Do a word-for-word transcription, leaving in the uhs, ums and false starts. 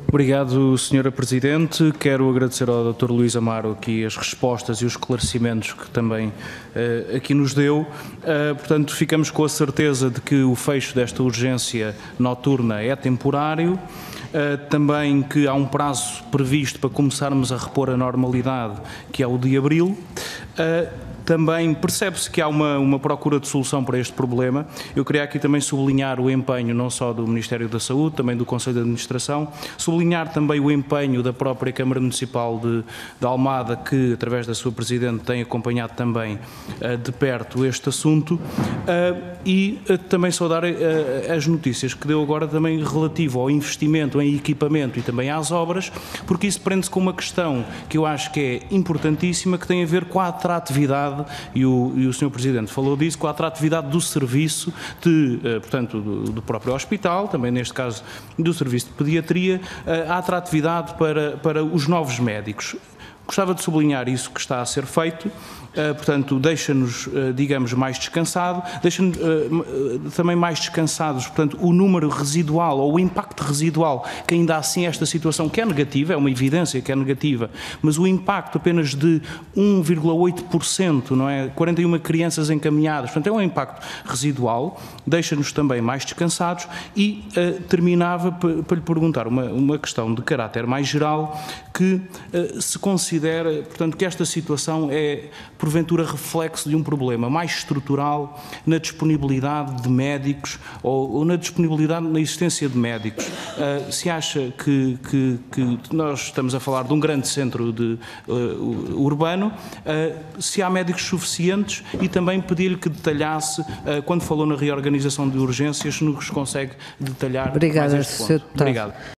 Obrigado, senhora Presidente. Quero agradecer ao doutor Luís Amaro aqui as respostas e os esclarecimentos que também uh, aqui nos deu. Uh, portanto, ficamos com a certeza de que o fecho desta urgência noturna é temporário. Uh, também que há um prazo previsto para começarmos a repor a normalidade, que é o de abril. Uh, Também percebe-se que há uma, uma procura de solução para este problema. Eu queria aqui também sublinhar o empenho não só do Ministério da Saúde, também do Conselho de Administração, sublinhar também o empenho da própria Câmara Municipal de, de Almada, que, através da sua Presidente, tem acompanhado também uh, de perto este assunto, uh, e uh, também saudar uh, as notícias que deu agora também relativo ao investimento em equipamento e também às obras, porque isso prende-se com uma questão que eu acho que é importantíssima, que tem a ver com a atratividade. E o, e o senhor Presidente falou disso, com a atratividade do serviço, de, portanto, do, do próprio hospital, também neste caso do serviço de pediatria, a atratividade para, para os novos médicos. Gostava de sublinhar isso que está a ser feito, uh, portanto, deixa-nos, uh, digamos, mais descansado, deixa-nos uh, também mais descansados, portanto, o número residual ou o impacto residual, que ainda assim esta situação, que é negativa, é uma evidência que é negativa, mas o impacto apenas de um vírgula oito por cento, não é? quarenta e uma crianças encaminhadas, portanto, é um impacto residual, deixa-nos também mais descansados e uh, terminava para lhe perguntar uma, uma questão de caráter mais geral, que uh, se considera Considera, portanto, que esta situação é, porventura, reflexo de um problema mais estrutural na disponibilidade de médicos ou, ou na disponibilidade, na existência de médicos. Uh, se acha que, que, que nós estamos a falar de um grande centro de, uh, urbano, uh, se há médicos suficientes, e também pedir-lhe que detalhasse, uh, quando falou na reorganização de urgências, nos consegue detalhar Obrigada, mais este ponto. senhor Deputado. Obrigado.